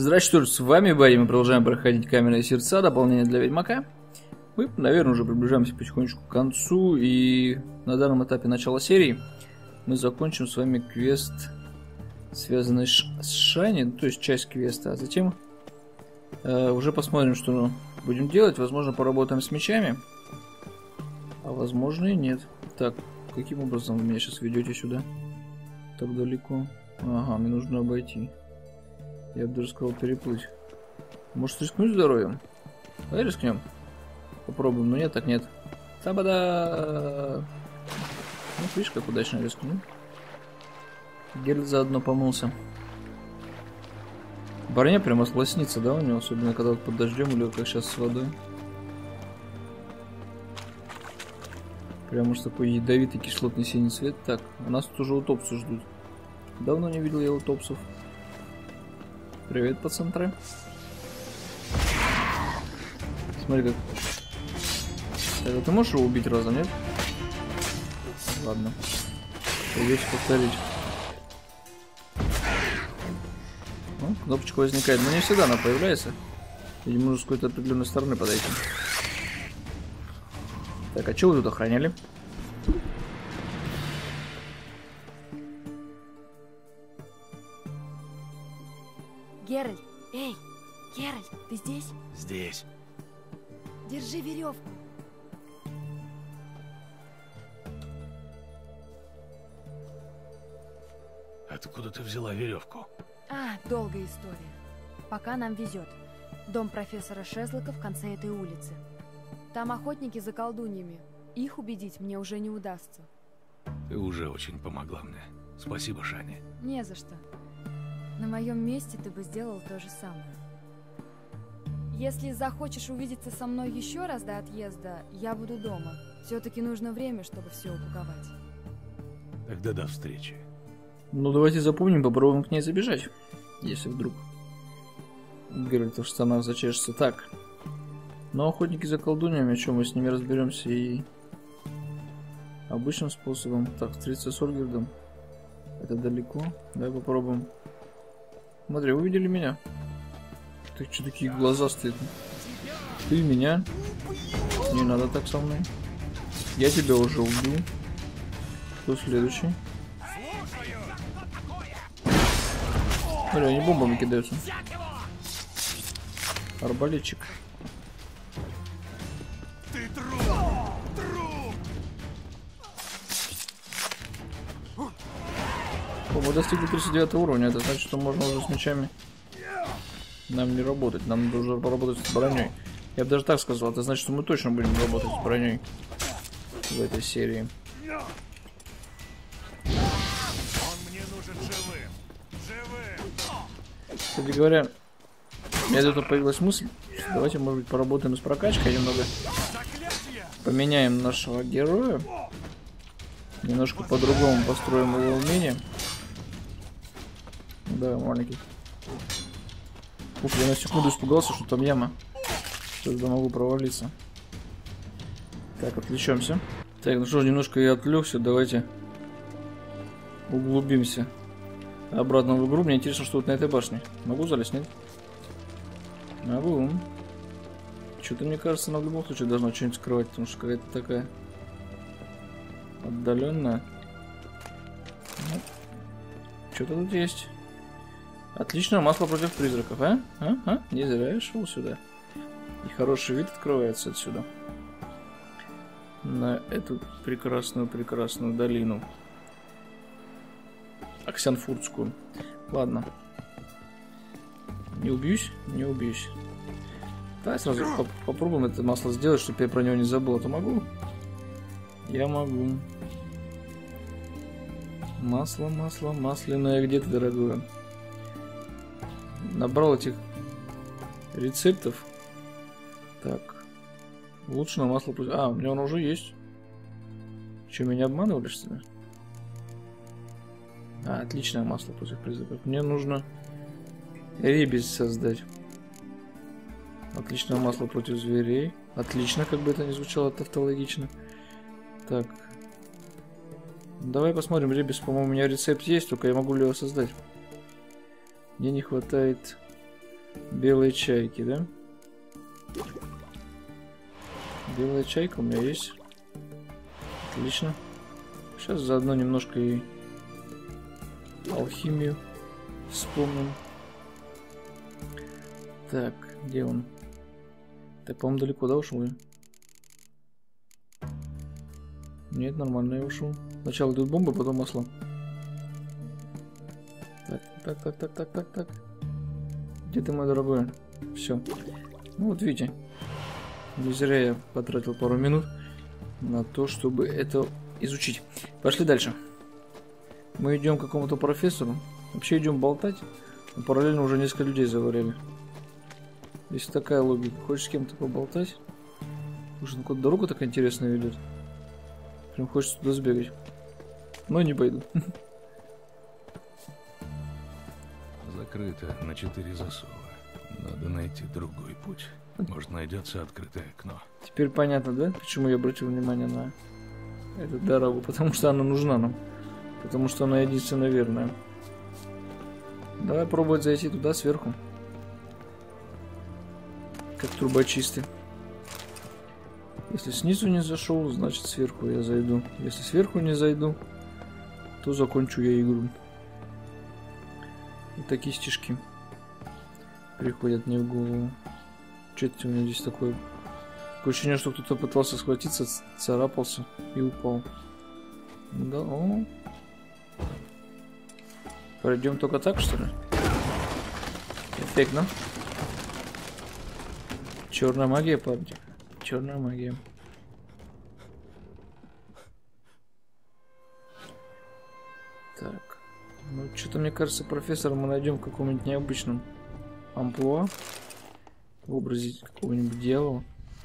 Здравствуйте, с вами Барри, мы продолжаем проходить Каменные сердца, дополнение для Ведьмака. Мы, наверное, уже приближаемся потихонечку к концу, и на данном этапе начала серии мы закончим с вами квест, связанный с Шани, то есть часть квеста, а затем уже посмотрим, что будем делать. Возможно, поработаем с мечами, а возможно и нет. Так, каким образом вы меня сейчас ведете сюда? Так далеко. Ага, мне нужно обойти. Я бы даже сказал переплыть. Может рискнуть здоровьем? Давай рискнем. Попробуем, но нет, так нет. Табада! Ну, видишь, как удачно рискнул. Геральт заодно помылся. Броня прямо лоснится, да, у него? Особенно когда вот под дождем или как сейчас с водой. Прям уж такой ядовитый кислотный синий цвет. Так, у нас тут уже утопцы ждут. Давно не видел я утопцев. Привет, пацаны. Смотри как. Так, а ты можешь его убить разом, нет? Ладно. Придется повторить. Ну, кнопочка возникает, но не всегда она появляется. Видимо, нужно с какой-то определенной стороны подойти. Так, а что вы тут охраняли? Геральт, эй, Геральт, ты здесь? Здесь. Держи веревку. Откуда ты взяла веревку? Долгая история. Пока нам везет. Дом профессора Шезлока в конце этой улицы. Там охотники за колдуньями. Их убедить мне уже не удастся. Ты уже очень помогла мне. Спасибо, Шани. Не за что. На моем месте ты бы сделал то же самое. Если захочешь увидеться со мной еще раз до отъезда, я буду дома. Все-таки нужно время, чтобы все упаковать. Тогда до встречи. Ну, давайте запомним, попробуем к ней забежать. Если вдруг Геральт в штанах зачешется. Так. Но охотники за колдуньями, о чем мы с ними разберемся и обычным способом. Так, встретиться с Ольгердом. Это далеко. Давай попробуем. Смотри, вы видели меня? Ты что такие глаза стоят? Ты меня? Не надо так со мной. Я тебя уже убил. Кто следующий? Смотри, они бомбами кидаются. Арбалетчик. О, мы достигли 39 уровня, это значит, что можно уже с мечами нам не работать, нам нужно уже поработать с броней. Я бы даже так сказал, это значит, что мы точно будем работать с броней в этой серии. Кстати говоря, у меня тут появилась мысль, что давайте, может быть, поработаем с прокачкой немного. Поменяем нашего героя. Немножко по-другому построим его умение. Да, маленький. Ух, я на секунду испугался, что там яма. Сейчас я могу провалиться. Так, отвлечемся. Так, ну что ж, немножко я отвлекся. Давайте углубимся обратно в игру. Мне интересно, что вот на этой башне. Могу залезть, нет? Могу. Что-то, мне кажется, она в любом случае должна что-нибудь скрывать, потому что какая-то такая отдаленная. Ну, что-то тут есть. Отличное масло против призраков, а? Не зря я шел сюда. И хороший вид открывается отсюда. На эту прекрасную долину. Оксенфуртскую. Ладно. Не убьюсь? Не убьюсь. Давай сразу попробуем это масло сделать, чтобы я про него не забыл. А то могу? Я могу. Масло масляное. Где ты, дорогое? Набрал этих рецептов. Так. Улучшенное масло. А, у меня оно уже есть. Че, меня обманывали, что ли? Отличное масло против призраков. Мне нужно ребесь создать. Отличное масло против зверей. Отлично, как бы это ни звучало тавтологично. Так. Давай посмотрим. Ребес, по-моему, у меня рецепт есть, только я могу ли его создать? Мне не хватает Белые чайки, да? Белая чайка у меня есть. Отлично. Сейчас заодно немножко и алхимию вспомним. Так, где он? Так, по-моему, далеко, да, ушел? Нет, нормально я ушел. Сначала идут бомбы, потом масло. Так. Где ты, мой дорогой? Все. Ну вот видите. Не зря я потратил пару минут на то, чтобы это изучить. Пошли дальше. Мы идем к какому-то профессору. Вообще идем болтать. Но параллельно уже несколько людей заварили. Если такая логика. Хочешь с кем-то поболтать? Слушай, ну куда дорога такая интересная ведет. Прям хочется туда сбегать. Но не пойду. Закрыто на 4 засова. Надо найти другой путь. Может, найдется открытое окно. Теперь понятно, да? Почему я обратил внимание на эту дорогу? Потому что она нужна нам. Потому что она единственно верная. Давай пробовать зайти туда сверху. Как трубочисты. Если снизу не зашел, значит сверху я зайду. Если сверху не зайду, то закончу я игру. Вот такие стишки приходят мне в голову. Что-то у меня здесь такое... Такое ощущение, что кто-то пытался схватиться, царапался и упал. Да, о. Пройдем только так, что ли? Эффектно. Черная магия, парни. Черная магия. Так. Ну, что-то, мне кажется, профессора мы найдем в каком-нибудь необычном амплуа. В образе какого-нибудь дьявола.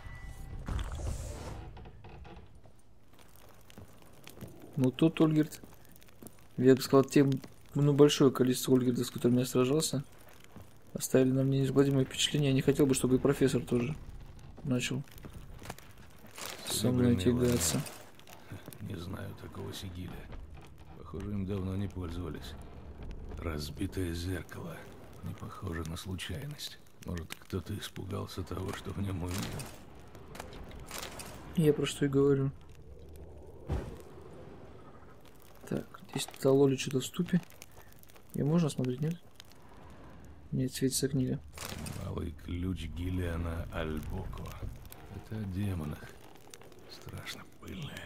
Ну, тут Ольгерт. Я бы сказал, те, ну, большое количество Ольгертов, с которыми я сражался, оставили на мне неизгладимое впечатление. Я не хотел бы, чтобы и профессор тоже начал со мной тягаться. Не знаю такого сигиля. Похоже, им давно не пользовались. Разбитое зеркало. Не похоже на случайность. Может, кто-то испугался того, что в нем увидел. Я про что и говорю. Так, здесь Талоли что-то в ступе. И можно смотреть, нет? Нет, светится книга. Малый ключ Гиллиана Альбоко. Это о демонах. Страшно пыльная.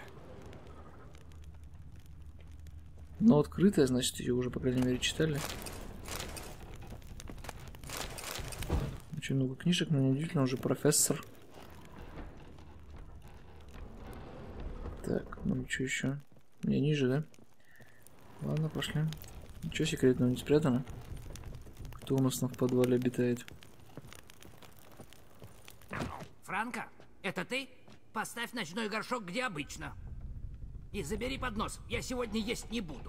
Но открытая, значит, ее уже, по крайней мере, читали. Очень много книжек, но неудивительно, уже профессор. Так, ну и что еще? Не, ниже, да? Ладно, пошли. Ничего секретного не спрятано. Кто у нас в подвале обитает? Франко, это ты? Поставь ночной горшок где обычно. И забери поднос. Я сегодня есть не буду.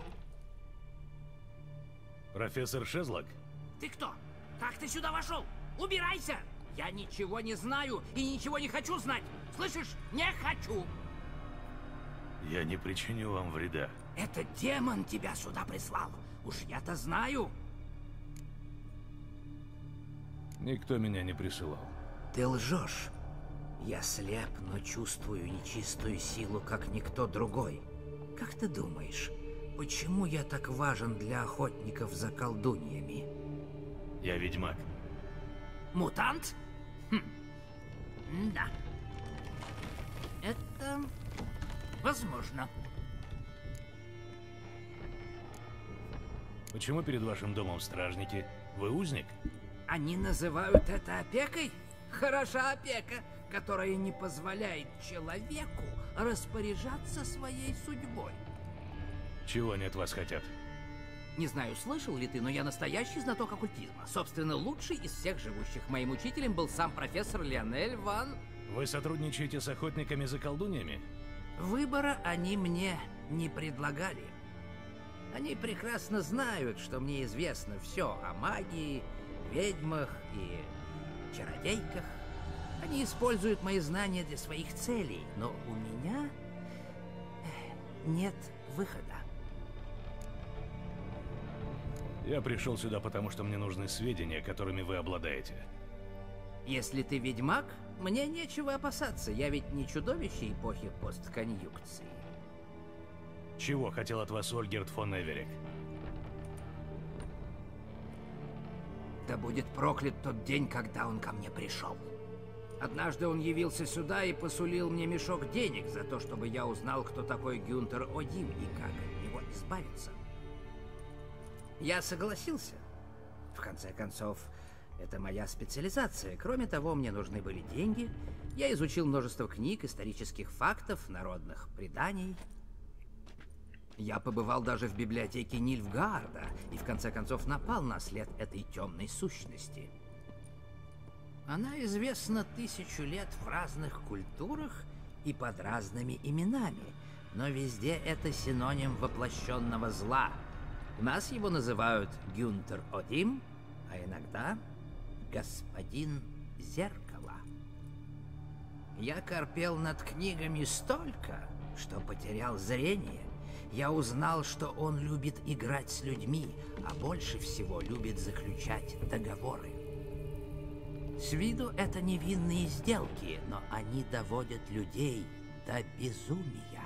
Профессор Шезлок? Ты кто? Как ты сюда вошел? Убирайся! Я ничего не знаю и ничего не хочу знать. Слышишь? Не хочу. Я не причиню вам вреда. Это демон тебя сюда прислал. Уж я-то знаю. Никто меня не присылал. Ты лжешь. Я слеп, но чувствую нечистую силу, как никто другой. Как ты думаешь, почему я так важен для охотников за колдуньями? Я ведьмак. Мутант? Да. Это возможно. Почему перед вашим домом стражники? Вы узник? Они называют это опекой? Хороша опека, которая не позволяет человеку распоряжаться своей судьбой. Чего они от вас хотят? Не знаю, слышал ли ты, но я настоящий знаток оккультизма. Собственно, лучший из всех живущих. Моим учителем был сам профессор Лионель Ван... Вы сотрудничаете с охотниками за колдуньями? Выбора они мне не предлагали. Они прекрасно знают, что мне известно все о магии, ведьмах и чародейках. Они используют мои знания для своих целей, но у меня нет выхода. Я пришел сюда, потому что мне нужны сведения, которыми вы обладаете. Если ты ведьмак, мне нечего опасаться. Я ведь не чудовище эпохи постконъюнкции. Чего хотел от вас Ольгерт фон Эверик? Да будет проклят тот день, когда он ко мне пришел. Однажды он явился сюда и посулил мне мешок денег за то, чтобы я узнал, кто такой Гюнтер Одим и как от него избавиться. Я согласился. В конце концов, это моя специализация. Кроме того, мне нужны были деньги. Я изучил множество книг, исторических фактов, народных преданий. Я побывал даже в библиотеке Нильфгаарда и в конце концов напал на след этой темной сущности. Она известна 1000 лет в разных культурах и под разными именами, но везде это синоним воплощенного зла. У нас его называют Гюнтер Одим, а иногда Господин Зеркало. Я корпел над книгами столько, что потерял зрение. Я узнал, что он любит играть с людьми, а больше всего любит заключать договоры. С виду это невинные сделки, но они доводят людей до безумия.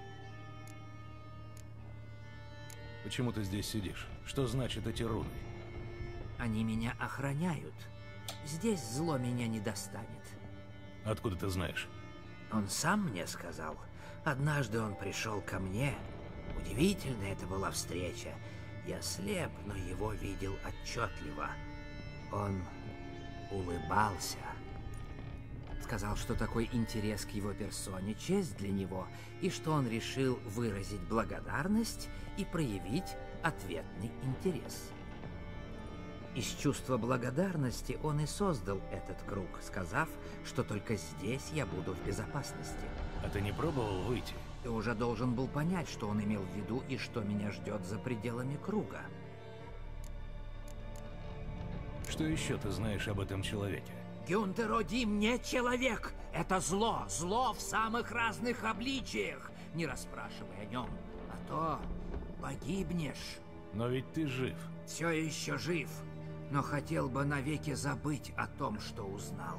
Почему ты здесь сидишь? Что значат эти руны? Они меня охраняют. Здесь зло меня не достанет. Откуда ты знаешь? Он сам мне сказал. Однажды он пришел ко мне. Удивительная это была встреча. Я слеп, но его видел отчетливо. Он улыбался. Сказал, что такой интерес к его персоне честь для него, и что он решил выразить благодарность и проявить ответный интерес. Из чувства благодарности он и создал этот круг, сказав, что только здесь я буду в безопасности. А ты не пробовал выйти? Ты уже должен был понять, что он имел в виду и что меня ждет за пределами круга. Что еще ты знаешь об этом человеке? Гюнтер Одим не человек! Это зло! Зло в самых разных обличиях! Не расспрашивай о нем, а то погибнешь. Но ведь ты жив. Все еще жив, но хотел бы навеки забыть о том, что узнал.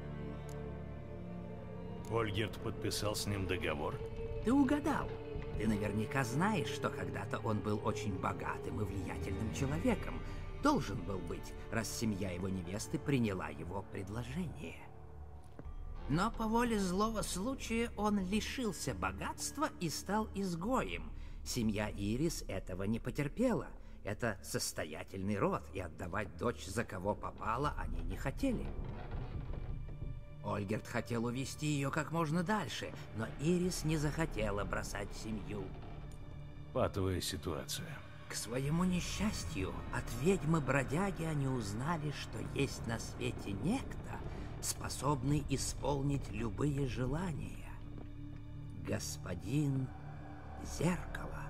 Ольгерт подписал с ним договор? Ты угадал. Ты наверняка знаешь, что когда-то он был очень богатым и влиятельным человеком. Должен был быть, раз семья его невесты приняла его предложение. Но по воле злого случая он лишился богатства и стал изгоем. Семья Ирис этого не потерпела. Это состоятельный род, и отдавать дочь за кого попало они не хотели. Ольгерт хотел увести ее как можно дальше, но Ирис не захотела бросать семью. Патовая ситуация. К своему несчастью, от ведьмы-бродяги они узнали, что есть на свете некто, способный исполнить любые желания. Господин Зеркало.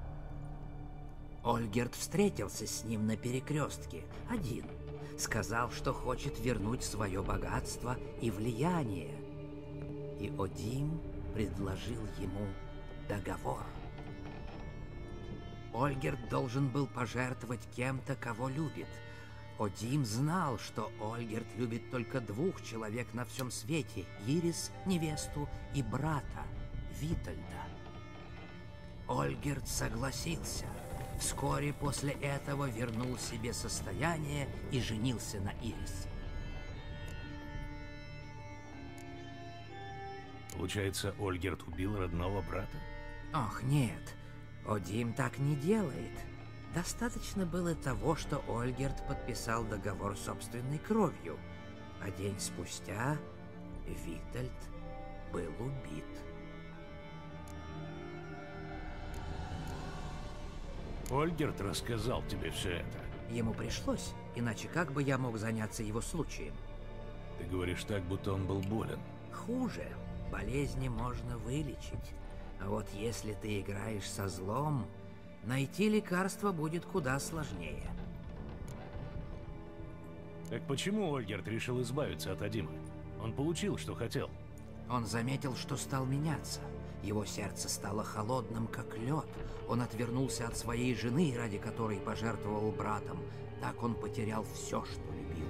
Ольгерт встретился с ним на перекрестке, один. Сказал, что хочет вернуть свое богатство и влияние. И Одим предложил ему договор. Ольгерт должен был пожертвовать кем-то, кого любит. Одим знал, что Ольгерт любит только 2 человек на всем свете — Ирис, невесту, и брата, Витальда. Ольгерт согласился. Вскоре после этого вернул себе состояние и женился на Ирис. Получается, Ольгерт убил родного брата? Ох, нет. Одим так не делает. Достаточно было того, что Ольгерт подписал договор собственной кровью, а день спустя Витальд был убит. Ольгерт рассказал тебе все это? Ему пришлось, иначе как бы я мог заняться его случаем? Ты говоришь так, будто он был болен. Хуже. Болезни можно вылечить. А вот если ты играешь со злом, найти лекарство будет куда сложнее. Так почему Ольгерт решил избавиться от Одима? Он получил, что хотел. Он заметил, что стал меняться. Его сердце стало холодным, как лед. Он отвернулся от своей жены, ради которой пожертвовал братом. Так он потерял все, что любил.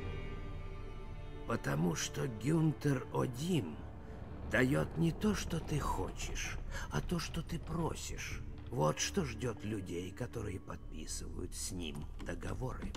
Потому что Гюнтер Одим дает не то, что ты хочешь, а то, что ты просишь. Вот что ждет людей, которые подписывают с ним договоры.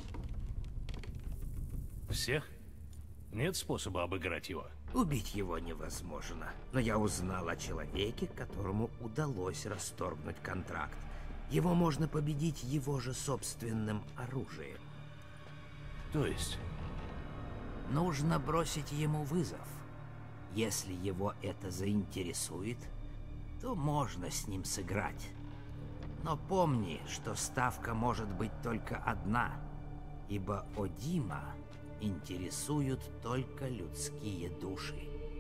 Всех? Нет способа обыграть его? Убить его невозможно, но я узнал о человеке, которому удалось расторгнуть контракт. Его можно победить его же собственным оружием. То есть? Нужно бросить ему вызов. Если его это заинтересует, то можно с ним сыграть. Но помни, что ставка может быть только одна, ибо Одима интересуют только людские души.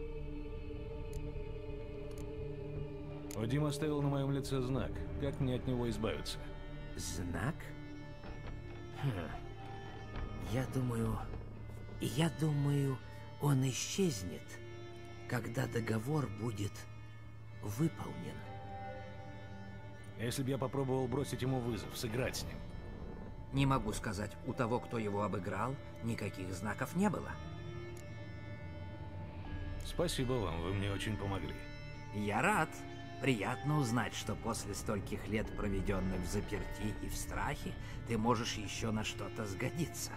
Одим оставил на моем лице знак. Как мне от него избавиться? Знак? Я думаю, он исчезнет, когда договор будет выполнен. Если бы я попробовал бросить ему вызов, сыграть с ним? Не могу сказать, у того, кто его обыграл, никаких знаков не было. Спасибо вам, вы мне очень помогли. Я рад. Приятно узнать, что после стольких лет, проведенных в заперти и в страхе, ты можешь еще на что-то сгодиться.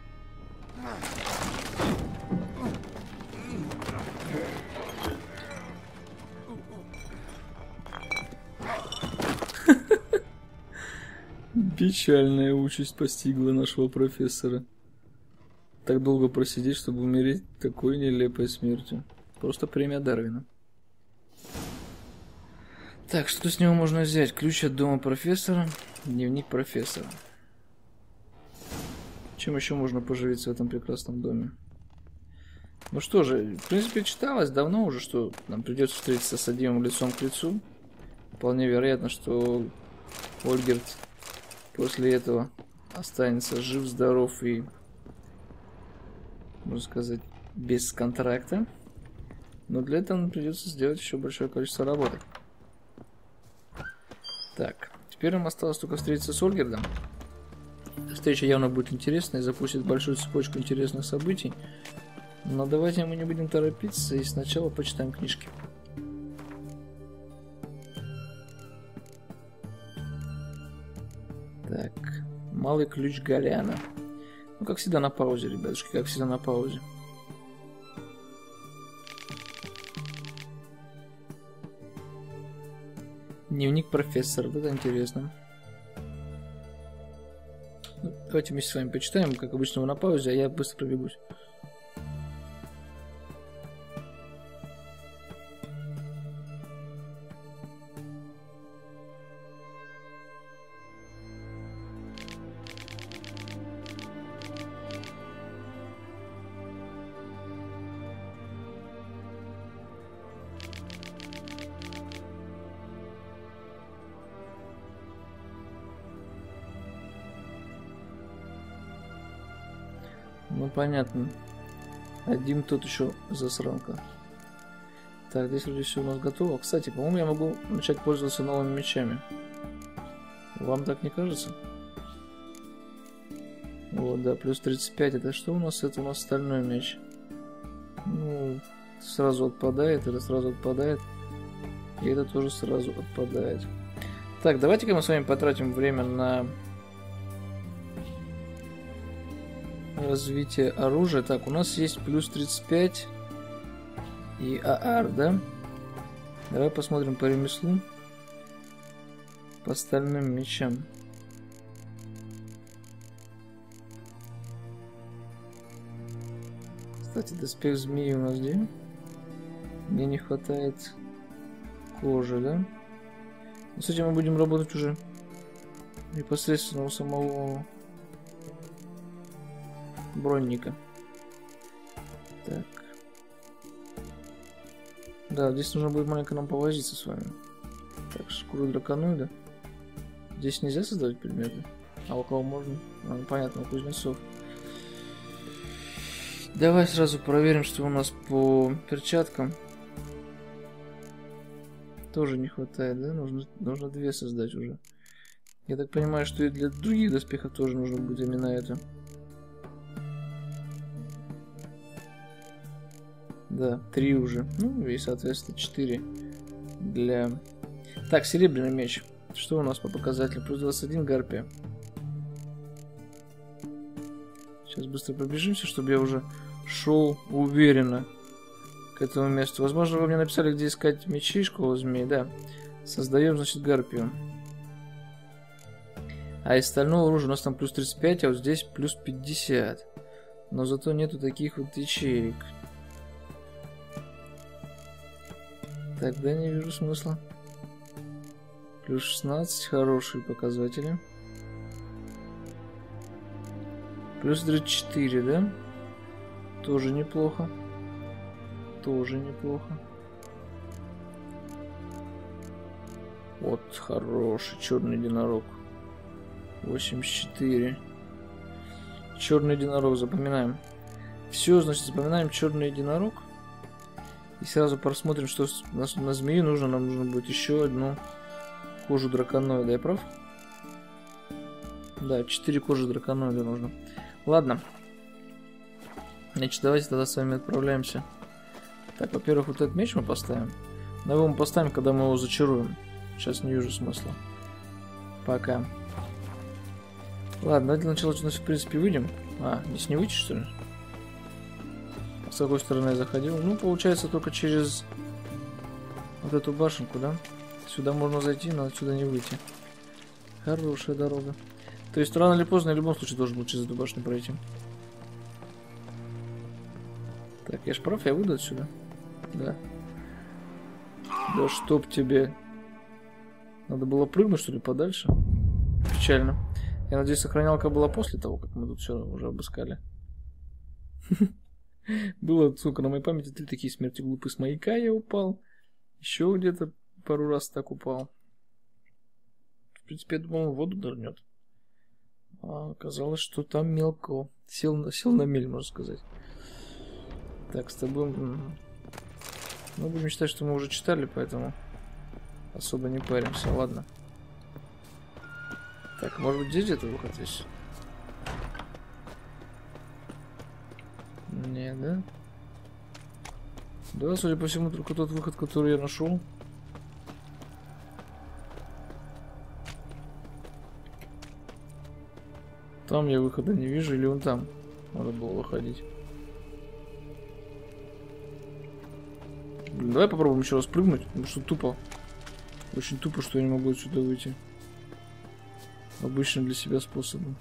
Печальная участь постигла нашего профессора. Так долго просидеть, чтобы умереть такой нелепой смертью. Просто премия Дарвина. Так, что с него можно взять? Ключ от дома профессора, дневник профессора. Чем еще можно поживиться в этом прекрасном доме? Ну что же, в принципе, читалось давно уже, что нам придется встретиться с Одимом лицом к лицу. Вполне вероятно, что Ольгерт после этого останется жив-здоров и, можно сказать, без контракта. Но для этого нам придется сделать еще большое количество работы. Так, теперь нам осталось только встретиться с Ольгердом. Встреча явно будет интересной, запустит большую цепочку интересных событий. Но давайте мы не будем торопиться и сначала почитаем книжки. Так, малый ключ Галяна. Ну, как всегда на паузе, ребятушки, как всегда на паузе. Дневник профессора, вот это интересно. Ну, давайте вместе с вами почитаем, как обычно вы на паузе, а я быстро пробегусь. Ну понятно. Один тут еще засранка. Так, здесь вроде все у нас готово. Кстати, по-моему, я могу начать пользоваться новыми мечами. Вам так не кажется? Вот, да, плюс 35. Это что у нас? Это у нас стальной меч. Ну, сразу отпадает, это сразу отпадает. И это тоже сразу отпадает. Так, давайте-ка мы с вами потратим время на развитие оружия. Так, у нас есть плюс 35 и ААР, да? Давай посмотрим по ремеслу. По стальным мечам. Кстати, доспех змеи у нас где? Мне не хватает кожи, да? Но с этим мы будем работать уже непосредственно у самого бронника. Так. Да, здесь нужно будет маленько нам повозиться с вами. Так, шкуру драконоида. Здесь нельзя создавать предметы. А у кого можно? Понятно, у кузнецов. Давай сразу проверим, что у нас по перчаткам. Тоже не хватает, да? Нужно 2 создать уже. Я так понимаю, что и для других доспехов тоже нужно будет именно это. Да, 3 уже. Ну и, соответственно, 4 для... Так, серебряный меч. Что у нас по показателю? Плюс 21 гарпия. Сейчас быстро пробежимся, чтобы я уже шел уверенно к этому месту. Возможно, вы мне написали, где искать мечи, школу змей. Да. Создаем, значит, гарпию. А из стального оружия у нас там плюс 35, а вот здесь плюс 50. Но зато нету таких вот ячеек. Тогда не вижу смысла. Плюс 16, хорошие показатели. Плюс 34, да? Тоже неплохо. Тоже неплохо. Вот, хороший черный единорог. 84. Черный единорог, запоминаем. Все, значит, запоминаем черный единорог. И сразу просмотрим, что на змею нужно. Нам нужно будет еще одну кожу драконоида, я прав? Да, 4 кожи драконоида нужно. Ладно. Значит, давайте тогда с вами отправляемся. Так, во-первых, вот этот меч мы поставим. Но его мы поставим, когда мы его зачаруем. Сейчас не вижу смысла. Пока. Ладно, для начала, в принципе, выйдем. А, здесь не выйти, что ли? С какой стороны я заходил? Ну, получается, только через вот эту башенку, да? Сюда можно зайти, но отсюда не выйти. Хорошая дорога. То есть, рано или поздно, я в любом случае должен был через эту башню пройти. Так, я ж прав, я выйду отсюда? Да. Да чтоб тебе... Надо было прыгнуть, что ли, подальше? Печально. Я надеюсь, сохранялка была после того, как мы тут все уже обыскали. Было, сука, на моей памяти 3 такие смерти глупые. С маяка я упал. Еще где-то пару раз так упал. В принципе, я думал, воду нырнет. А оказалось, что там мелко. Сел на мель, можно сказать. Так, с тобой... Ну, будем считать, что мы уже читали, поэтому особо не паримся. Ладно. Так, может быть, здесь где-то выход здесь? Не, да? Да, судя по всему, только тот выход, который я нашел. Там я выхода не вижу, или он там? Надо было выходить. Блин, давай попробуем еще раз прыгнуть, потому что тупо. Очень тупо, что я не могу отсюда выйти. Обычным для себя способом.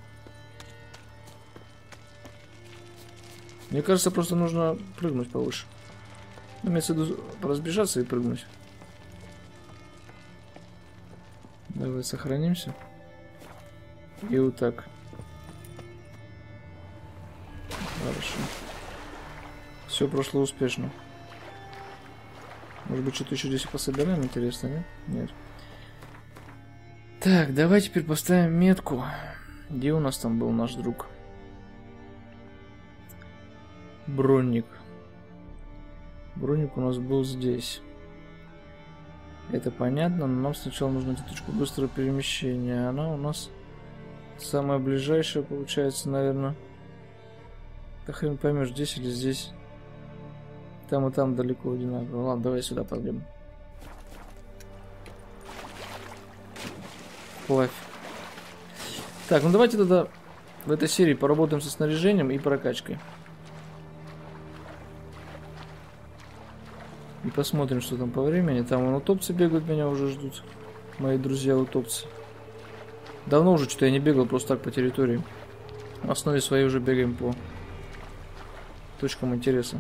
Мне кажется, просто нужно прыгнуть повыше. Ну, имеется в виду разбежаться и прыгнуть. Давай сохранимся. И вот так. Хорошо. Все прошло успешно. Может быть, что-то еще здесь пособираем, интересно, нет? Нет. Так, давай теперь поставим метку. Где у нас там был наш друг? Бронник. Бронник у нас был здесь. Это понятно, но нам сначала нужно найти точку быстрого перемещения. Она у нас самая ближайшая, получается, наверное. Да хрен поймешь, здесь или здесь. Там и там далеко одинаково. Ладно, давай сюда пойдем. Плавь. Так, ну давайте тогда в этой серии поработаем со снаряжением и прокачкой. И посмотрим, что там по времени. Там вон утопцы бегают, меня уже ждут. Мои друзья утопцы. Давно уже что-то я не бегал просто так по территории. В основе своей уже бегаем по точкам интереса.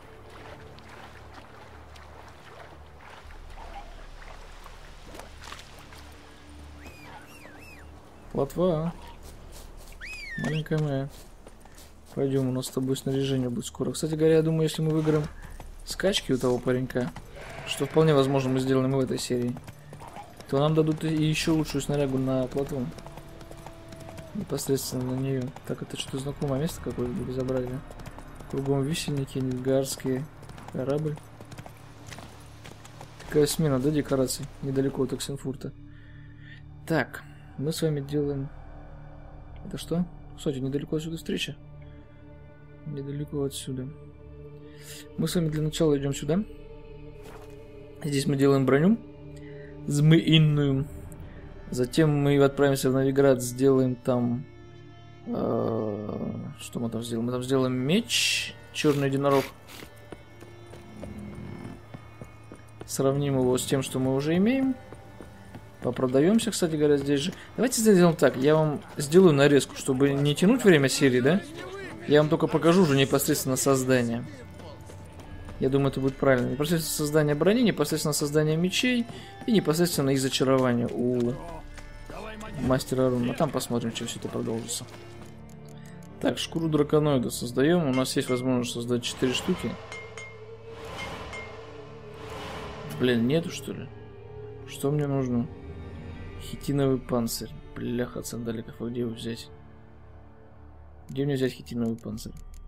Плотва. Маленькая моя. Пойдем, у нас с тобой снаряжение будет скоро. Кстати говоря, я думаю, если мы выиграем скачки у того паренька, что вполне возможно мы сделаем и в этой серии, то нам дадут и еще лучшую снарягу на плотву. Непосредственно на нее. Так, это что-то знакомое место какое-то безобразие. Кругом висельники, нильгарский корабль. Такая смена, да, декораций? Недалеко от Оксенфурта. Так, мы с вами делаем... Это что? Кстати, недалеко отсюда встреча. Недалеко отсюда. Мы с вами для начала идем сюда. Здесь мы делаем броню. Змеиную. Затем мы отправимся в Новиград, сделаем там... что мы там сделаем? Мы там сделаем меч. Черный единорог. Сравним его с тем, что мы уже имеем. Попродаемся, кстати говоря, здесь же. Давайте сделаем так. Я вам сделаю нарезку, чтобы не тянуть время серии, да? Я вам только покажу уже непосредственно создание. Я думаю, это будет правильно. Непосредственно создание брони, непосредственно создание мечей и непосредственно их зачарование у мастера рун. А там посмотрим, чем все это продолжится. Так, шкуру драконоида создаем. У нас есть возможность создать 4 штуки. Блин, нету, что ли? Что мне нужно? Хитиновый панцирь. Бляха, сандаликов, а где его взять? Где мне взять хитиновый панцирь?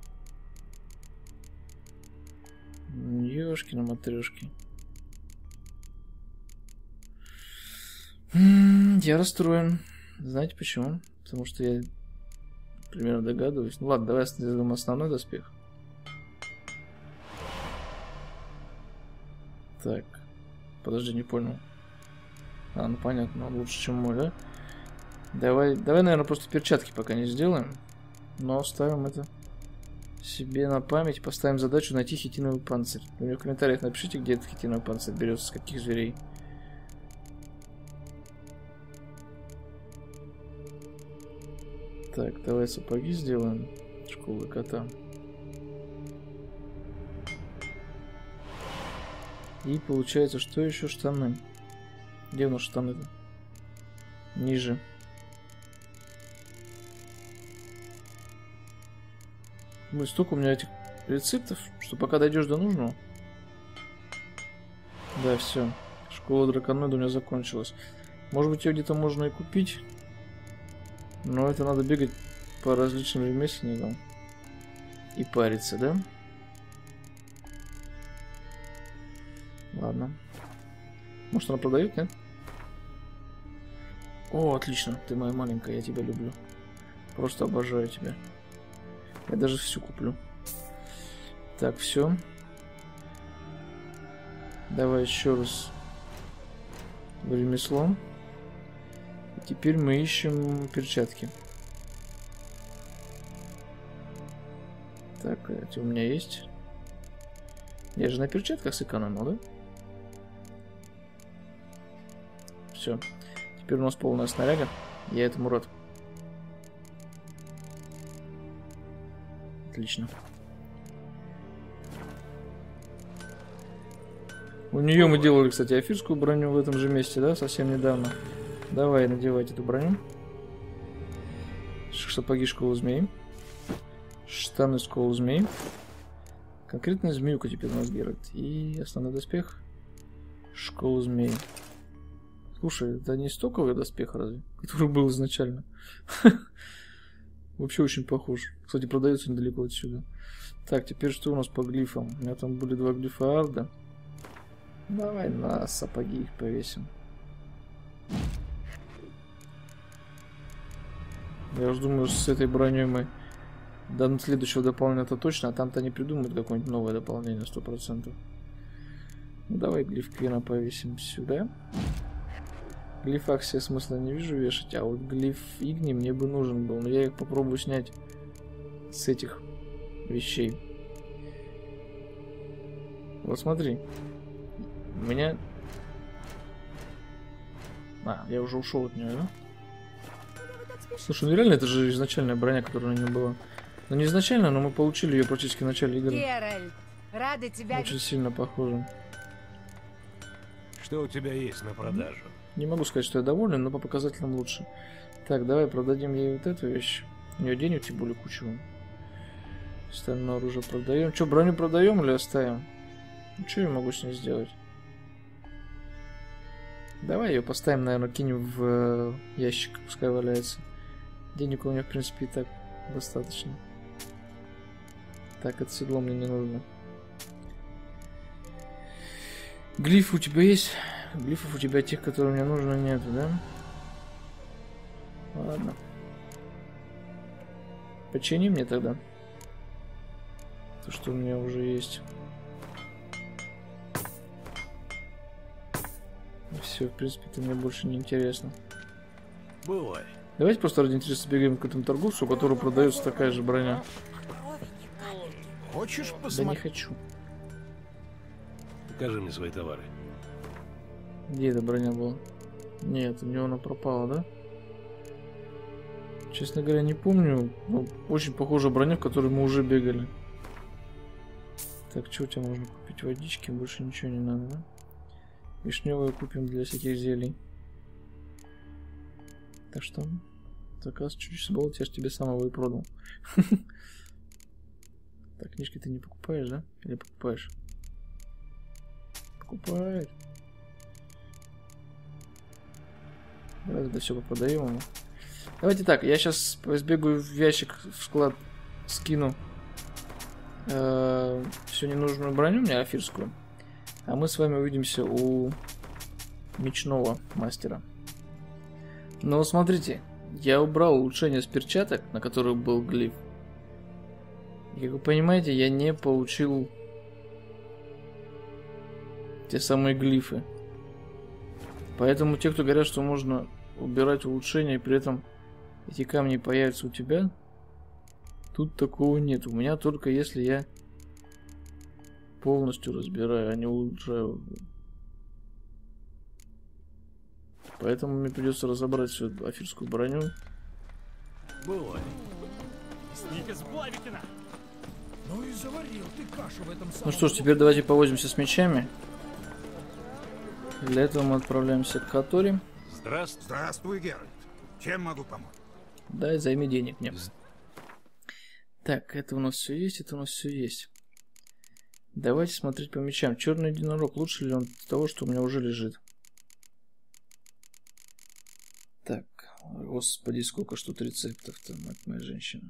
Ёшкины матрешки. Я расстроен. Знаете почему? Потому что я примерно догадываюсь. Ну ладно, давай сделаем основной доспех. Так. Подожди, не понял. А, ну понятно, он лучше, чем мой, да? Давай, наверное, просто перчатки пока не сделаем. Но оставим это себе на память. Поставим задачу найти хитиновый панцирь. Вы мне в комментариях напишите, где этот хитиновый панцирь берется, с каких зверей. Так, давай сапоги сделаем. Школы кота. И получается, что еще штаны? Где у нас штаны-то? Ниже. Ну, столько у меня этих рецептов, что пока дойдешь до нужного. Да, все. Школа драконоида у меня закончилась. Может быть, ее где-то можно и купить. Но это надо бегать по различным ремесленникам. И париться, да? Ладно. Может, она продает, нет? О, отлично. Ты моя маленькая, я тебя люблю. Просто обожаю тебя. Я даже всю куплю. Так, все. Давай еще раз в ремесло. И теперь мы ищем перчатки. Так, эти у меня есть. Я же на перчатках сэкономил, да? Все. Теперь у нас полная снаряга. Я этому рад. Отлично. У нее мы делали, кстати, афирскую броню в этом же месте, да, совсем недавно. Давай надевать эту броню. Сапоги школы змей. Штаны школы змей. Конкретно змеюка теперь у нас Геральт. И основной доспех школы змей. Слушай, это не стоковый доспех разве? Который был изначально. Вообще очень похож. Кстати, продается недалеко отсюда. Так, теперь что у нас по глифам? У меня там были 2 глифа Арда. Давай на сапоги их повесим. Я уж думаю, с этой броней мы до следующего дополнения это точно, а там-то не придумают какое-нибудь новое дополнение 100%. Ну, давай глиф Квина повесим сюда. Глиф Аксия смысла не вижу вешать, а вот глиф Игни мне бы нужен был, но я их попробую снять с этих вещей. Вот смотри. У меня... А, я уже ушел от нее, да? Слушай, ну реально это же изначальная броня, которая на ней была. Ну не изначально, но мы получили ее практически в начале игры. Геральт, рада тебя... Очень сильно похоже. Что у тебя есть на продажу? Не могу сказать, что я доволен, но по показателям лучше. Так, давай продадим ей вот эту вещь. У нее денег тем более кучу. Остальное оружие продаем. Че, броню продаем или оставим? Ну, что я могу с ней сделать? Давай ее поставим, наверное, кинем в ящик, пускай валяется. Денег у меня, в принципе, и так достаточно. Так, это седло мне не нужно. Глифы у тебя есть? Глифов у тебя тех, которые мне нужно, нету, да? Ладно. Почини мне тогда. То, что у меня уже есть. Все, в принципе, это мне больше не интересно. Бывай. Давайте просто ради интереса сбегаем к этому торговцу, у которого продается такая же броня. Хочешь Да не посмотреть? хочу. Покажи мне свои товары. Где эта броня была? Нет, у него она пропала, да? Честно говоря, не помню. Но очень похожая броня, в которой мы уже бегали. Так, что у тебя можно купить? Водички, больше ничего не надо, да? Вишневую купим для всяких зелий. Так что, заказ чуть-чуть был, я же тебе самого и продал. Так, книжки ты не покупаешь, да? Или покупаешь? Покупаешь. Давай тогда все попродаем ему. Давайте так, я сейчас сбегаю в ящик, в склад, скину всю ненужную броню мне, афирскую. А мы с вами увидимся у мечного мастера. Но смотрите, я убрал улучшение с перчаток, на которых был глиф. И, как вы понимаете, я не получил те самые глифы. Поэтому те, кто говорят, что можно убирать улучшения, и при этом эти камни появятся у тебя, тут такого нет. У меня только если я полностью разбираю, а не улучшаю. Поэтому мне придется разобрать всю эту афирскую броню. Бывай. Ну и заварил ты кашу в этом самом... Ну что ж, теперь давайте повозимся с мечами. Для этого мы отправляемся к Хатори. Здравствуй, Геральт. Чем могу помочь? Дай, займи денег мне. Так, это у нас все есть, это у нас все есть. Давайте смотреть по мечам. Черный единорог, лучше ли он того, что у меня уже лежит? Так, господи, сколько ж тут рецептов-то, мать моя женщина.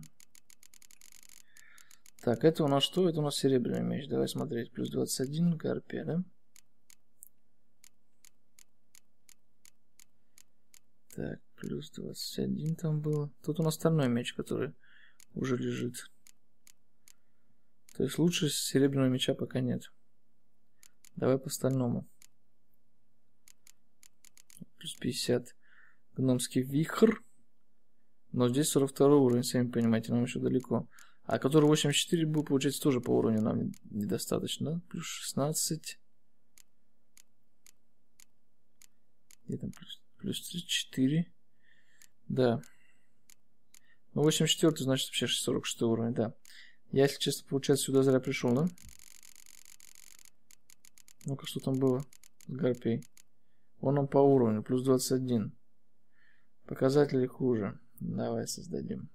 Так, это у нас что? Это у нас серебряный меч. Давай смотреть. Плюс 21, гарпия, да? Так, плюс 21 там было. Тут у нас стальной меч, который уже лежит. То есть лучше серебряного меча пока нет. Давай по стальному. Плюс 50. Гномский вихрь. Но здесь 42 уровень, сами понимаете, нам еще далеко. А который 84 был, получается, тоже по уровню нам недостаточно. Да? Плюс 16. Где там плюс 34. Да. Ну, 84, значит, вообще 46 уровень, да. Я, если честно, получается, сюда зря пришел, да? Ну-ка, что там было с гарпией? Вон он по уровню, плюс 21. Показатели хуже. Давай создадим.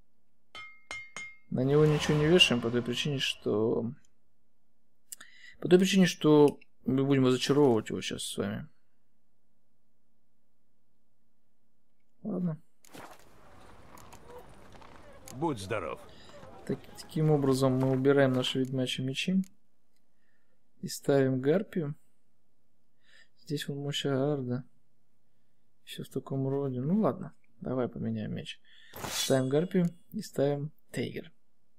На него ничего не вешаем по той причине, что... мы будем зачаровывать его сейчас с вами. Ладно. Будь здоров. Таким образом мы убираем наши ведьмачьи мечи. И ставим гарпию. Здесь вон мощь Аарда. Все в таком роде. Ну ладно, давай поменяем меч. Ставим гарпию и ставим тейгер.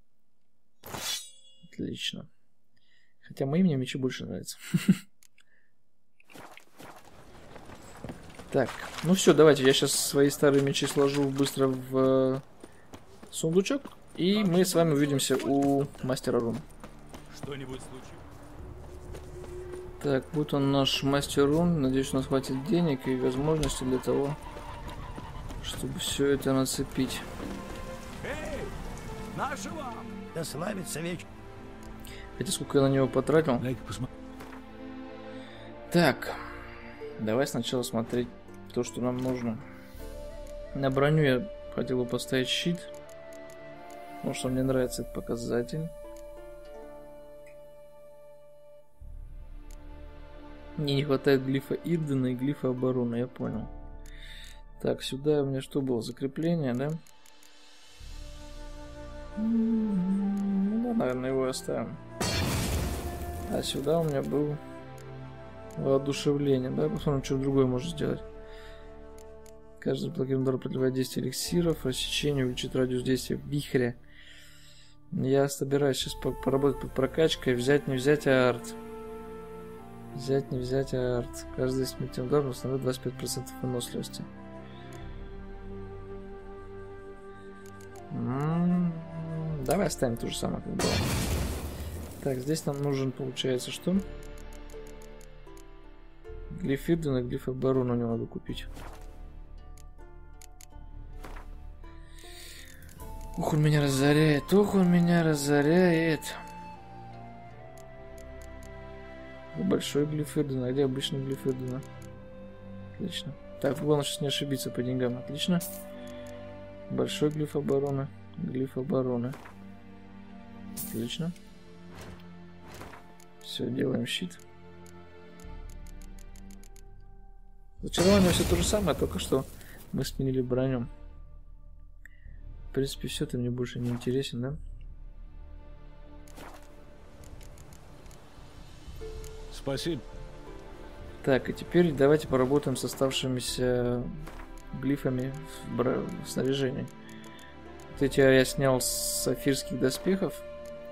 Отлично. Хотя мои мне мечи больше нравятся. Так, ну все, давайте я сейчас свои старые мечи сложу быстро в сундучок. И мы с вами увидимся у мастера рун. Что-нибудь случилось? Так, вот он наш мастер рун. Надеюсь, у нас хватит денег и возможности для того, чтобы все это нацепить. Эй, нашего! Да славится вечер. Хотя сколько я на него потратил. Дай-ка посмотри. Так, давай сначала смотреть то, что нам нужно. На броню я хотел бы поставить щит, потому что мне нравится этот показатель. Мне не хватает глифа Ирдена и глифа обороны, я понял. Так, сюда у меня что было? Закрепление, да? Ну да, наверное, его оставим. А сюда у меня был Воодушевление. Давай посмотрим, что другое можно сделать. Каждый блокированный удар продлевает действие эликсиров, рассечение, увеличит радиус действия вихря. Я собираюсь сейчас поработать под прокачкой. Взять, не взять, а арт. Взять, не взять, а арт. Каждый смертельный удар установит 25% выносливости. Давай оставим то же самое, как было. Так, здесь нам нужен, получается, что? Глиф Ирдена, глиф обороны у него надо купить. Ух, он меня разоряет, ух, он меня разоряет. Большой глиф Ирдена, а где обычный глиф Ирдена? Отлично. Так, главное сейчас не ошибиться по деньгам, отлично. Большой глиф обороны, глиф обороны. Отлично. Все, делаем щит. Зачарование все то же самое, только что мы сменили броню. В принципе, все, ты мне больше не интересен, да? Спасибо. Так, и теперь давайте поработаем с оставшимися глифами в снаряжении. Вот эти я снял с сафирских доспехов.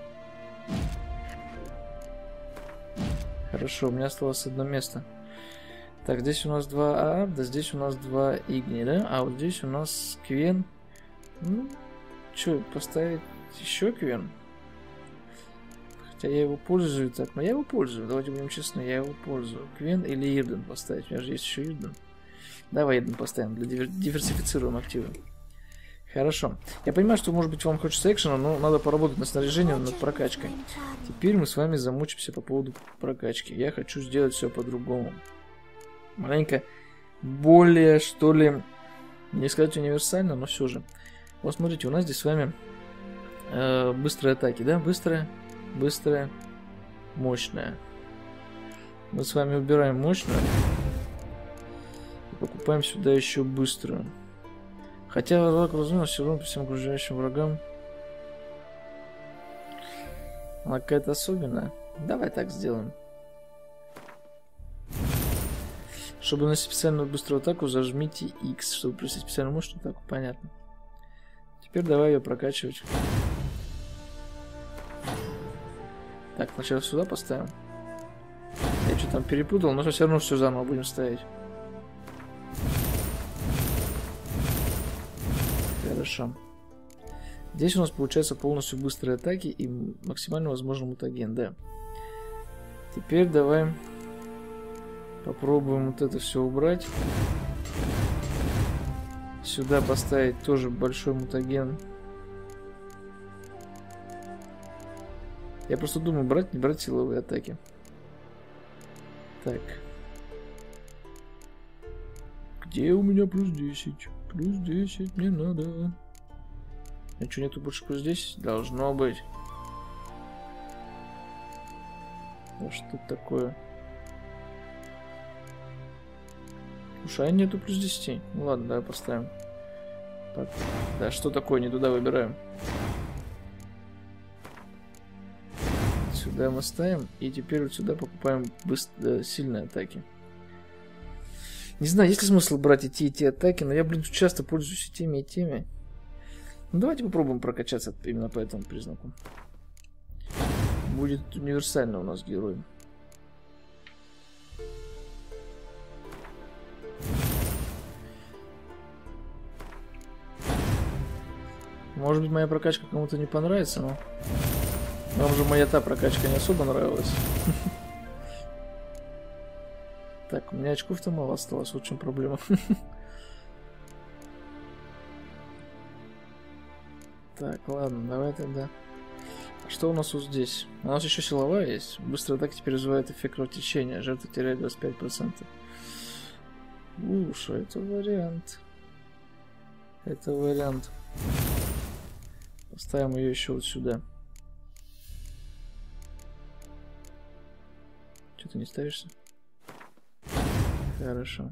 Хорошо, у меня осталось одно место. Так, здесь у нас 2 Арда, здесь у нас 2 Игни, да? А вот здесь у нас Квен. Ну, что, поставить еще Квен? Хотя я его пользую так, но я его пользую, давайте будем честны, я его пользую. Квен или Ирден поставить, у меня же есть еще Ирден. Давай Ирден поставим, диверсифицируем активы. Хорошо. Я понимаю, что, может быть, вам хочется экшена, но надо поработать над снаряжением, над прокачкой. Теперь мы с вами замучимся по поводу прокачки. Я хочу сделать все по-другому. Маленько более, что ли, не сказать универсально, но все же. Вот смотрите, у нас здесь с вами быстрые атаки, да? Быстрая, мощная. Мы с вами убираем мощную и покупаем сюда еще быструю. Хотя враг разумеется, все равно по всем окружающим врагам. Она какая-то особенная. Давай так сделаем. Чтобы нанести специальную быструю атаку, зажмите X, чтобы провести специальную мощную атаку. Понятно. Теперь давай ее прокачивать. Так, сначала сюда поставим. Я что-то там перепутал, но все равно все заново будем ставить. Хорошо. Здесь у нас получается полностью быстрые атаки и максимально возможный мутаген, да. Теперь давай попробуем вот это все убрать. Сюда поставить тоже большой мутаген. Я просто думаю, брать, не брать силовые атаки. Так. Где у меня плюс 10? Плюс 10 мне надо. А что, нету больше плюс 10? Должно быть. Да что такое? Слушай, а нету плюс 10. Ну ладно, давай поставим. Так. Да, что такое? Не туда выбираем. Сюда мы ставим. И теперь вот сюда покупаем сильные атаки. Не знаю, есть ли смысл брать и те атаки, но я, блин, часто пользуюсь и теми, и теми. Ну, давайте попробуем прокачаться именно по этому признаку. Будет универсально у нас герой. Может быть, моя прокачка кому-то не понравится, но вам же моя та прокачка не особо нравилась. Так, у меня очков-то мало осталось, вот в чем проблема. Так, ладно, давай тогда. Что у нас вот здесь? У нас еще силовая есть. Быстрая атака теперь вызывает эффект кровотечения. Жертва теряет 25%. Уж, это вариант. Это вариант. Поставим ее еще вот сюда. Что ты не ставишься? Хорошо.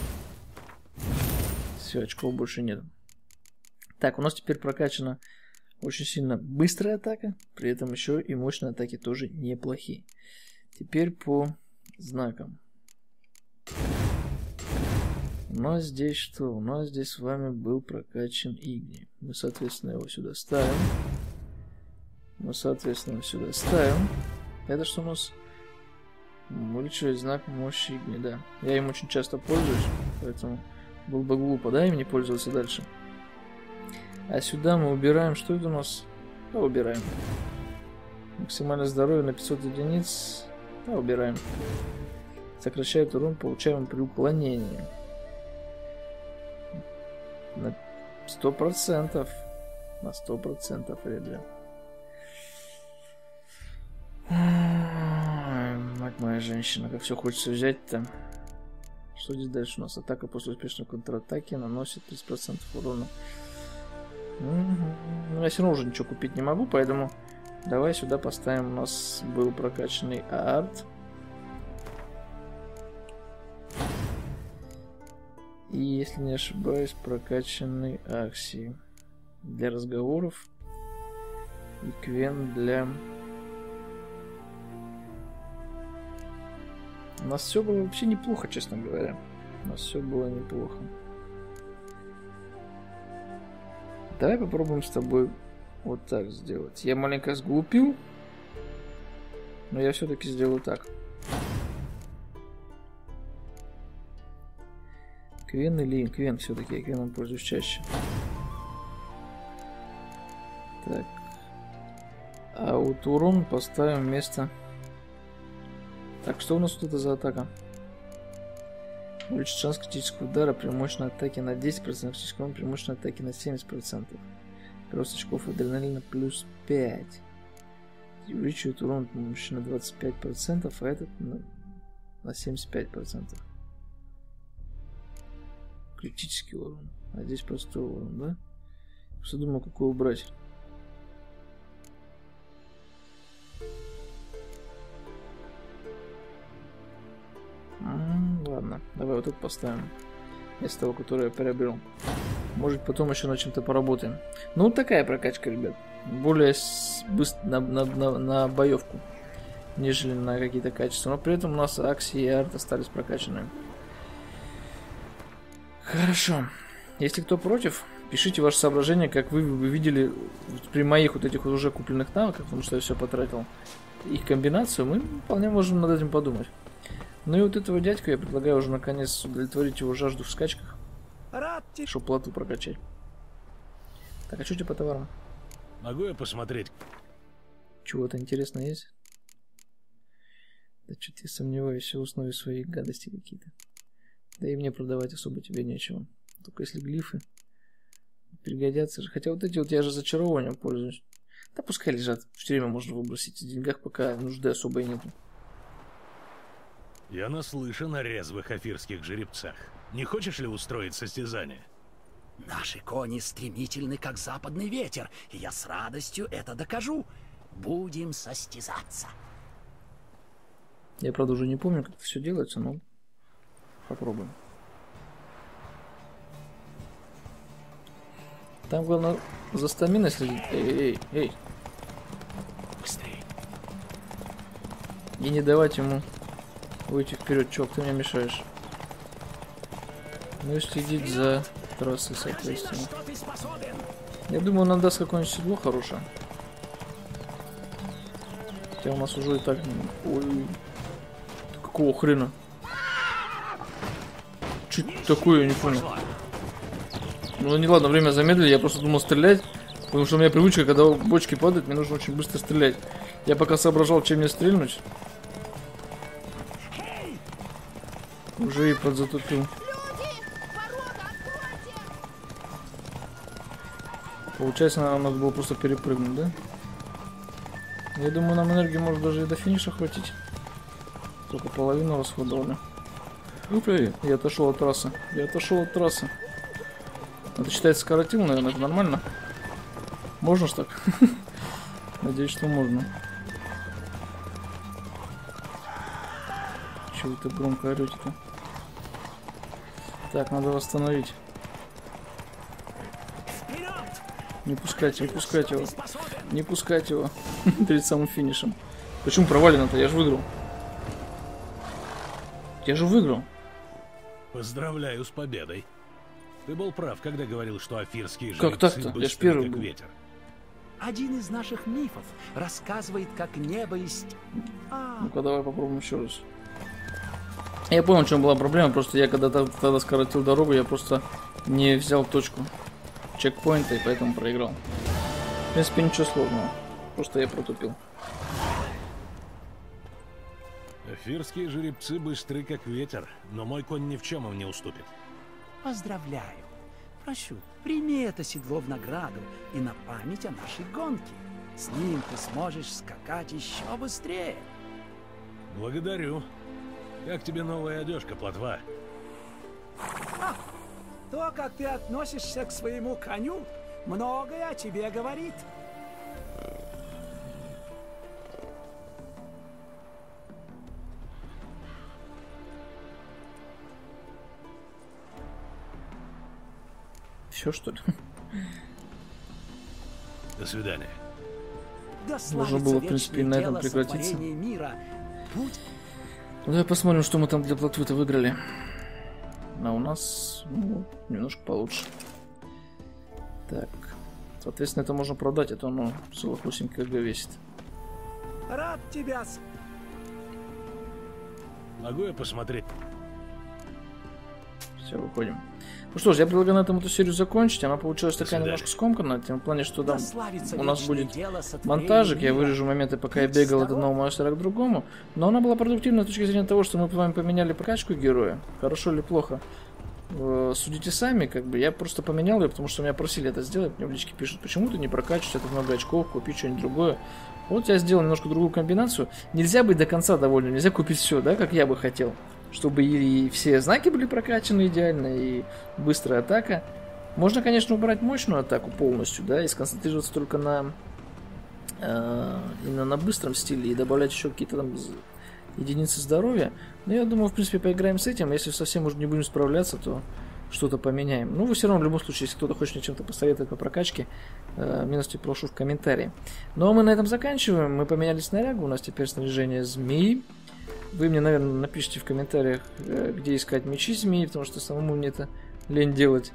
Все, очков больше нет. Так, у нас теперь прокачана Очень сильно быстрая атака, при этом еще и мощные атаки тоже неплохие. Теперь по знакам. У нас здесь что? У нас здесь с вами был прокачан Игни. Мы, соответственно, его сюда ставим. Мы, соответственно, сюда ставим. Это что у нас? Увеличивает знак мощи Игни, да. Я им очень часто пользуюсь, поэтому было бы глупо, да, им не пользоваться дальше. А сюда мы убираем, что это у нас? Да, убираем. Максимальное здоровье на 500 единиц. Да, убираем. Сокращает урон, получаемый при уклонении. На 100%. На 100%, ребят. Мать моя женщина, как все хочется взять-то. Что здесь дальше у нас? Атака после успешной контратаки наносит 30% урона. Ну, я все равно уже ничего купить не могу, поэтому давай сюда поставим. У нас был прокачанный арт. И, если не ошибаюсь, прокачанный Акси для разговоров. И Квен для... У нас все было вообще неплохо, честно говоря. У нас все было неплохо. Давай попробуем с тобой вот так сделать. Я маленько сглупил, но я все-таки сделаю так. Квен или Квен все-таки. Я Квеном пользуюсь чаще. Так. А вот урон поставим вместо... Так, что у нас тут это за атака? Увеличить шанс критического удара при мощной атаке на 10%, критического урона при мощной атаке на 70%. Прирост очков адреналина плюс 5. И увеличивает урон мощи на 25%, а этот на 75%. Критический урон. А здесь простой урон, да? Просто думал, какой убрать. Ладно, давай вот тут поставим. Вместо того, который я приобрел. Может, потом еще на чем-то поработаем. Ну, вот такая прокачка, ребят. Более на боевку, нежели на какие-то качества. Но при этом у нас Акси и Арт остались прокачанными. Хорошо. Если кто против, пишите ваши соображения, как вы видели при моих вот этих уже купленных навыках, потому что я все потратил. Их комбинацию, мы вполне можем над этим подумать. Ну и вот этого дядька я предлагаю уже наконец удовлетворить его жажду в скачках, чтобы плату прокачать. Так, а что тебе по товарам? Могу я посмотреть? Чего-то интересное есть? Да что-то я сомневаюсь в основе своей гадости какие-то. Да и мне продавать особо тебе нечего. Только если глифы пригодятся же. Хотя вот эти вот я же зачарованием пользуюсь. Да пускай лежат. Все время можно выбросить. В деньгах пока нужды особой нету. Я наслышан о резвых афирских жеребцах. Не хочешь ли устроить состязание? Наши кони стремительны, как западный ветер, и я с радостью это докажу. Будем состязаться. Я, правда, уже не помню, как это все делается, но попробуем. Там, главное, за стаминой следить. Эй. Быстрее. И не давать ему выйти вперед. Чувак, ты мне мешаешь. Ну и следить за трассой, соответственно. Я думаю, он нам даст какое-нибудь седло хорошее. Хотя у нас уже и так... Ой, какого хрена? Чуть такое, я не понял. Ну не ладно, время замедлили, я просто думал стрелять. Потому что у меня привычка, когда бочки падают, мне нужно очень быстро стрелять. Я пока соображал, чем мне стрельнуть. Уже и подзатупил. Получается, нам надо было просто перепрыгнуть, да? Я думаю, нам энергии может даже и до финиша хватить. Только половину расходовали. Эй, я отошел от трассы. Это считается скоротил, наверное, это нормально. Можно ж так? Надеюсь, что можно. Чего вы так громко орете-то? Так, надо восстановить. Не пускать, не пускать его. Не пускать его перед самым финишем. Почему провалено-то? Я же выиграл. Я же выиграл. Поздравляю с победой. Ты был прав, когда говорил, что афирские Как жеребцы так-то? Я ж быстрые, первый как был. ветер. Один из наших мифов рассказывает, как небо есть... Ну-ка, давай попробуем еще раз. Я понял, в чем была проблема. Просто я когда-то тогда скоротил дорогу, я просто не взял точку чекпоинта и поэтому проиграл. В принципе, ничего сложного. Просто я протупил. Афирские жеребцы быстры, как ветер, но мой конь ни в чем им не уступит. Поздравляю. Прошу, прими это седло в награду и на память о нашей гонке. С ним ты сможешь скакать еще быстрее. Благодарю. Как тебе новая одежка, плотва? То, как ты относишься к своему коню, многое о тебе говорит. Все, что ли? До свидания. Можно было, в принципе, и на этом прекратиться. Мира. Будь... Давай посмотрим, что мы там для плотвы-то выиграли. А у нас, ну, немножко получше. Так. Соответственно, это можно продать, это оно целых 8 кг весит. Рад тебя. Могу я посмотреть? Все, выходим. Ну что ж, я предлагаю на этом эту серию закончить. Она получилась такая немножко скомканная, в том плане, что там у нас будет монтажик. Я вырежу моменты, пока я бегал от одного мастера к другому. Но она была продуктивна с точки зрения того, что мы с вами поменяли прокачку героя. Хорошо или плохо, судите сами. Как бы я просто поменял ее, потому что меня просили это сделать. Мне в личке пишут, почему ты не прокачиваешь, это много очков, купи что-нибудь другое. Вот я сделал немножко другую комбинацию. Нельзя быть до конца довольным, нельзя купить все, да, как я бы хотел. Чтобы и все знаки были прокачаны идеально, и быстрая атака. Можно, конечно, убрать мощную атаку полностью, да, и сконцентрироваться только на именно на быстром стиле и добавлять еще какие-то там единицы здоровья. Но я думаю, в принципе, поиграем с этим. Если совсем уже не будем справляться, то что-то поменяем. Ну, вы все равно, в любом случае, если кто-то хочет мне чем-то посоветовать по прокачке, милости прошу в комментарии. Ну, а мы на этом заканчиваем. Мы поменяли снарягу, у нас теперь снаряжение змеи. Вы мне, наверное, напишите в комментариях, где искать мечи змеи, потому что самому мне это лень делать.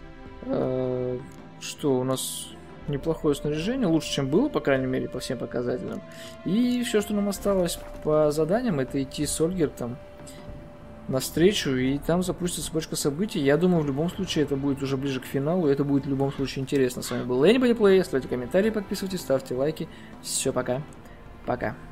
Что у нас неплохое снаряжение, лучше, чем было, по крайней мере, по всем показателям. И все, что нам осталось по заданиям, это идти с Ольгертом навстречу, и там запустится цепочка событий. Я думаю, в любом случае, это будет уже ближе к финалу, и это будет в любом случае интересно. С вами был Anybody Play, ставьте комментарии, подписывайтесь, ставьте лайки. Все, пока. Пока.